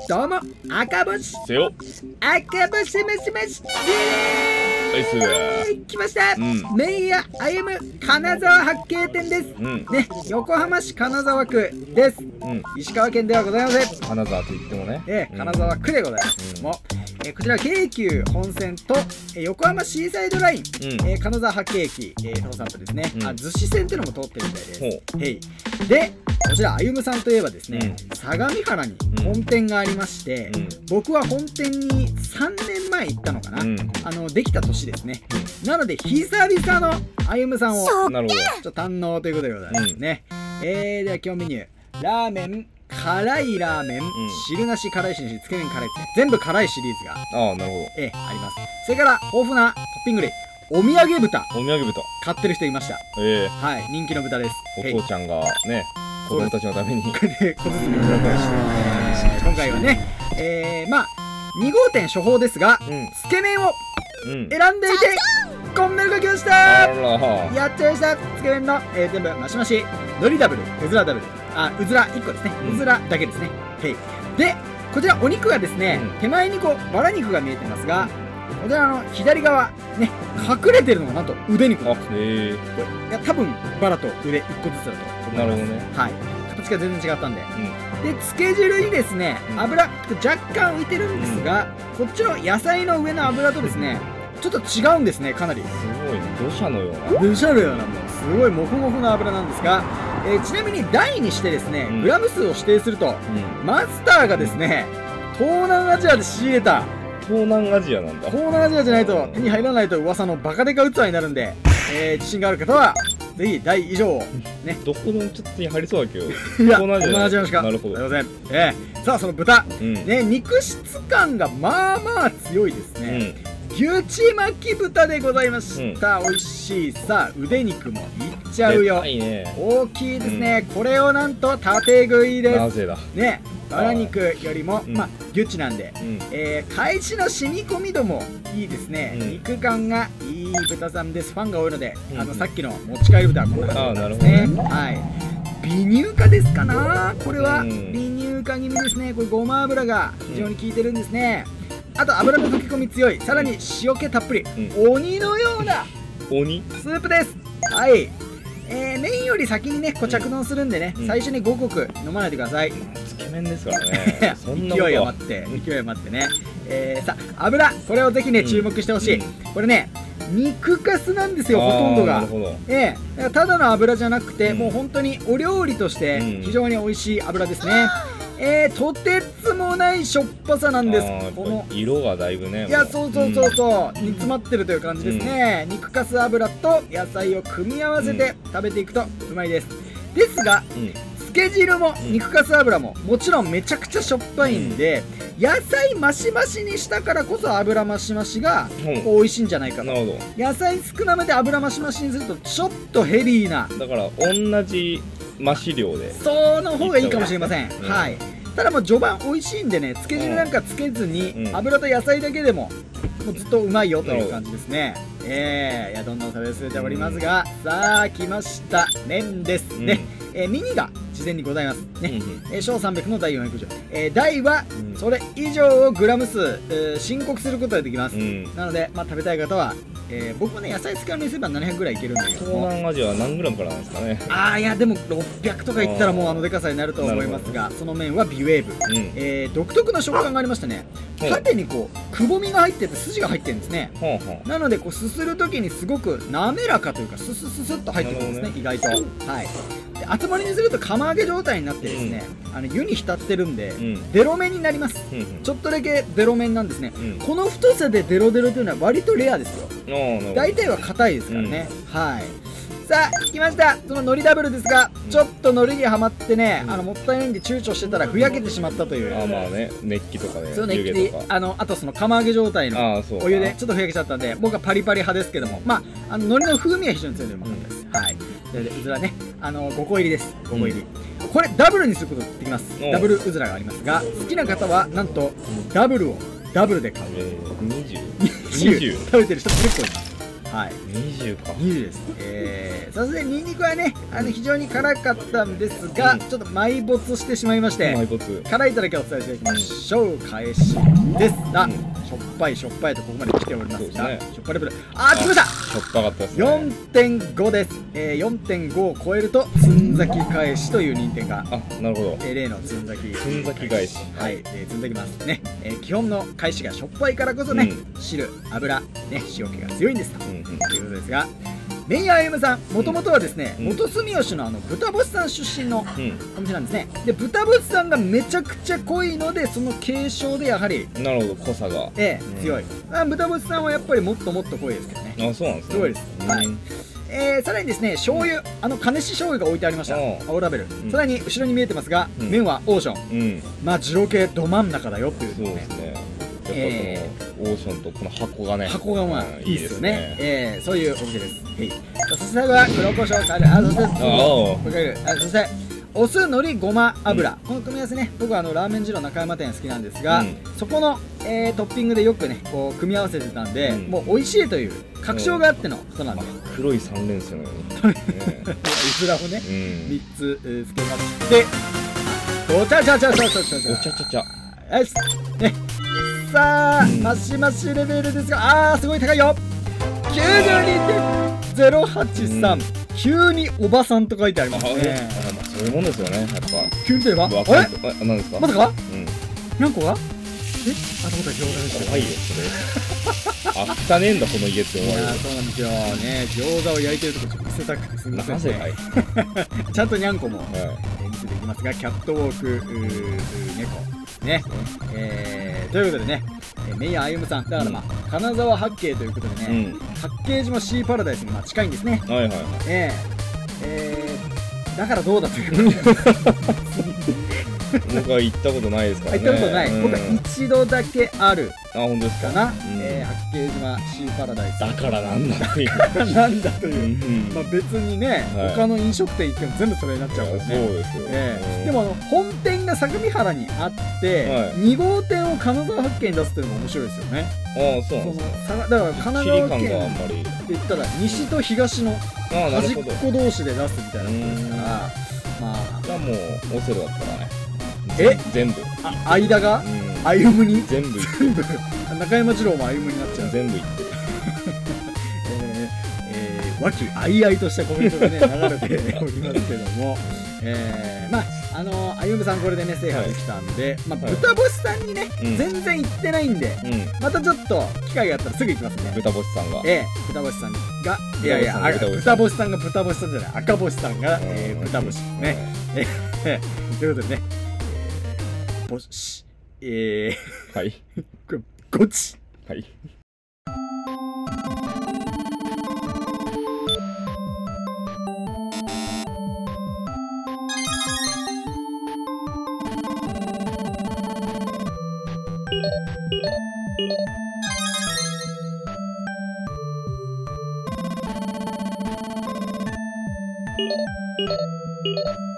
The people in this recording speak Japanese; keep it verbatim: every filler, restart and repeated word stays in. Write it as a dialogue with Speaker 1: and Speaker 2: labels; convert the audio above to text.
Speaker 1: どうも、赤星
Speaker 2: せよ。
Speaker 1: 赤星ムシムシ
Speaker 2: ナイスー。
Speaker 1: 来ました、
Speaker 2: うん、
Speaker 1: メイヤ歩む金沢八景店です、
Speaker 2: うん、
Speaker 1: ね、横浜市金沢区です、
Speaker 2: うん、
Speaker 1: 石川県ではございません。
Speaker 2: 金沢と言ってもね、
Speaker 1: えー、金沢区でございます、うん、もえー、こちら京急本線と、えー、横浜シーサイドライン、うん、えー、金沢八景駅、えー、通さんとですね、うん、あ逗子線っていうのも通ってるみたいです。へいでこちら歩夢さんといえばですね、うん、相模原に本店がありまして、うん、僕は本店にさんねんまえ行ったのかな、うん、あのできた年ですね、うん、なので久々の歩夢さんをなるほどちょっと堪能ということでございますね、うん、えー、では今日メニューラーメン辛いラーメン、うん、汁なし辛いしなしつけ麺辛いつけ全部辛いシリーズが
Speaker 2: ああなるほど、
Speaker 1: えー、あります。それから豊富なトッピング類お土産豚
Speaker 2: お土産豚
Speaker 1: 買ってる人いました。えー、はい人気の豚です。
Speaker 2: お父ちゃんがね子供たちのために小包
Speaker 1: みを紹介して今回はね、えー、まあに号店処方ですが、うん、つけ麺を選んでいて、うん、こんなのが来ました。やっちゃいました。つけ麺の、えー、全部マシマシ海苔ダブルうずらダブルあうずらいっこですね、うん、うずらだけですね。へいでこちらお肉がですね、うん、手前にこうバラ肉が見えてますが、こちらの左側ね隠れてるのがなんと腕肉なんです。へえ。いや多分バラと腕いっこずつだと思います。なるほどね。はい。形が全然違ったんで。うん、でつけ汁にですね油若干浮いてるんですが、うん、こっちの野菜の上の油とですねちょっと違うんですねかなり。すごい土砂のような。土砂のようなもうすごいモフモフな油なんですが、えー、ちなみに台にしてですね、うん、グラム数を指定すると、うん、マスターがですね東南アジアで仕入れた。東南アジアなんだ。東南アジアじゃないと手に入らないと噂のバカデカ器になるんで、えー、自信がある方はぜひ台以上をね
Speaker 2: どこのちょっと手に入りそうだけどい
Speaker 1: や東南アジアのしかなるほどすいません。えー、さあその豚、うん、ね肉質感がまあまあ強いですね、うん、牛ち巻き豚でございました、うん、美味しい。さあ腕肉もいっちゃうよ。ね、大きいですね、うん、これをなんと縦食いです。なぜだねバラ肉よりも、うん、まあギュッチなんで、うん、えー、返しの染み込み度もいいですね、うん、肉感がいい豚さんです。ファンが多いので、うん、あのさっきの持ち帰り豚はこんな感じですね。はい微乳化ですかなこれは、うん、微乳化気味ですね。これごま油が非常に効いてるんですね、うん、あと油の溶け込み強い、さらに塩気たっぷり、うん、鬼のような
Speaker 2: 鬼
Speaker 1: スープです。はい、えー、麺より先にねこう着丼するんでね、うん、最初にごこく飲まないでください。
Speaker 2: つけ麺ですからねそんな
Speaker 1: 勢い余って勢い余ってね、えー、さあ油これをぜひね注目してほしい、うん、これね肉かすなんですよほとんどが。ええー、ただの油じゃなくて、うん、もう本当にお料理として非常に美味しい油ですね、うん、えー、とてつもないしょっぱさなんです。
Speaker 2: この色がだいぶね
Speaker 1: いやそうそうそうそう、うん、煮詰まってるという感じですね、うん、肉かす油と野菜を組み合わせて食べていくとうまいです。ですが、うんつけ汁も肉かす油ももちろんめちゃくちゃしょっぱいんで、うん、野菜マシマシにしたからこそ油マシマシが美味しいんじゃないかと、うん、野菜少なめで油マシマシにするとちょっとヘビーな、
Speaker 2: だから同じ増し量で
Speaker 1: その方がいいかもしれません、うん、はい。ただもう序盤美味しいんでねつけ汁なんかつけずに、うん、油と野菜だけでももうずっとうまいよという感じですね。えー、いやどんどん食べ進めておりますが、うん、さあ来ました麺ですね、うん、えー、ミニが事前にございますね、うん、えー、小さんびゃくのだいよんひゃく以上、えー、大はそれ以上をグラム数、えー、申告することができます、うん、なので、まあ、食べたい方は、えー、僕もね野菜使うのにすればななひゃくぐらいいけるんだけど
Speaker 2: 東南アジアは何グラムからなんですかね。
Speaker 1: ああいやでもろっぴゃくとかいったらもうあのでかさになると思いますが、その麺はビウェーブ、うん、えー、独特な食感がありましてね、縦にこうくぼみが入ってて筋が入ってるんですね、うん、なのでこうすする時にすごく滑らかというかススススッと入ってくるんですね、意外と。はいで厚盛りにすると釜揚げ状態になってですね、うん、あの湯に浸ってるんで、うん、デロ麺になります、うん、ちょっとだけデロ麺なんですね、うん、この太さでデロデロというのは割とレアですよ。大体は硬いですからね、うん、はい。さあ来ましたその海苔ダブルですが、うん、ちょっと海苔にはまってね、うん、あのもったいないんで躊躇してたらふやけてしまったという。
Speaker 2: あまあね熱気とかね、
Speaker 1: そう熱気であのあとその釜揚げ状態のお湯でちょっとふやけちゃったんで僕はパリパリ派ですけども、まああの海苔の風味は非常に強いのでうまかったです、うん、はい。それでうずらねあのごこ入りです。ごこ入り、うん、これダブルにすることができます。ダブルうずらがありますが好きな方はなんとダブルをダブルで買う、えー、にじゅう にじゅう食べてる人結構います。 はい、
Speaker 2: にじゅうか。
Speaker 1: にじゅうです。えー、そしてニンニクはね、あの非常に辛かったんですが、うん、ちょっと埋没してしまいまして、
Speaker 2: 埋没
Speaker 1: 辛いとだけお伝えしていきましょう。返しです。あ、うん、しょっぱいしょっぱいとここまで来ておりますが、ね、しょっぱいレベル、あー、来ました。
Speaker 2: しょっぱかったですね。
Speaker 1: よんてんご です。えー、よんてんご を超えるとつんざき返しという認定が、
Speaker 2: あ、なるほど。
Speaker 1: えー、例のつんざき
Speaker 2: つんざき返し、
Speaker 1: はい、えー、つんざきますね。えー、基本の返しがしょっぱいからこそね、うん、汁、油、ね、塩気が強いんですと、うんうん、いうことですが、メイヤー歩夢さん、もともとはですね、うん、元住吉のあの豚星さん出身のお店なんですね。で、豚星さんがめちゃくちゃ濃いので、その継承でやはり、
Speaker 2: なるほど、濃さが、
Speaker 1: ええ、うん、強い。あ、豚星さんはやっぱりもっともっと濃いですけどね。
Speaker 2: あ、そうなんですね。
Speaker 1: すごいです。うん、はい。えー、さらにですね、醤油、あの金し醤油が置いてありました。青ラベル、うん、さらに後ろに見えてますが、うん、麺はオーション、うん、まあ二郎系ど真ん中だよっていう、ね、
Speaker 2: そうですね。やっぱこのオーションとこの箱がね、
Speaker 1: 箱がまあいいですよね。ええ、そういうお店です。はい。そして最後は黒胡椒カレー、あ、そしてあ、そしてお酢、海苔、ごま油、この組み合わせね、僕はあのラーメン二郎中山店好きなんですが、そこのえトッピングでよくねこう組み合わせてたんで、もう美味しいという確証があってのことなんで。
Speaker 2: 黒い三連星のよ
Speaker 1: うに。うずらをね三つつけまして、お茶茶茶茶茶茶
Speaker 2: お茶茶茶。
Speaker 1: よしね。さあ、マシマシレベルですが、あーすごい高いよ。きゅうじゅうにてんゼロはちさん、急におばさんと書いてありますね。
Speaker 2: そういうもんですよね、やっぱ。
Speaker 1: 急にといえば、あれ、
Speaker 2: 何ですか。
Speaker 1: まさか。何個が。え、あとことは餃子ですよ。
Speaker 2: 怖いよ、それ。あ、汚ねえんだ、この家って思われる。
Speaker 1: そうなんですよね。餃子を焼いてるとこちょっと見せたくてすみません。なぜかい。ちゃんとにゃんこも見せていきますが、キャットウォーク猫。ね、えー、ということでね、メイヤー歩夢さん、だからまあ、金沢八景ということでね、八景島シーパラダイスにまあ近いんですね。
Speaker 2: はいはいはい。
Speaker 1: えー、えー、だからどうだという
Speaker 2: 僕は行ったことないですからね。
Speaker 1: 行ったことない。僕は一度だけある。
Speaker 2: あ、本当ですか。
Speaker 1: かな。えー、八景島シーパラダイス。
Speaker 2: だからなんだという。
Speaker 1: なんだという。まあ別にね、他の飲食店行っても全部それになっちゃうからね。
Speaker 2: そうですよ。
Speaker 1: でもあの本店が相模原にあって、に号店を金沢八景に出すっていうのも面白いですよね。
Speaker 2: ああ、そうなんですか。
Speaker 1: だから神奈川県って言ったら西と東の端っこ同士で出すみたいなことですから、まあ。
Speaker 2: じゃあもうオセロだったらね。
Speaker 1: え、
Speaker 2: 全部。
Speaker 1: あ、間が歩夢に
Speaker 2: 全部
Speaker 1: 全部中山二郎も歩夢になっちゃう。
Speaker 2: 全部いってる。
Speaker 1: ええ、和気あいあいとしたコメントがね流れておりますけども、えー、まああの歩夢さんこれでね制覇できたんで、まあ豚星さんにね全然行ってないんで、またちょっと機会があったらすぐ行きますね。豚
Speaker 2: 星さんが。
Speaker 1: ええ、豚星さんがいやいや豚星さんが豚星さんじゃない赤星さんが豚星ですね。ということでね。ぼし、えー、
Speaker 2: はい。
Speaker 1: ごち。
Speaker 2: はい。you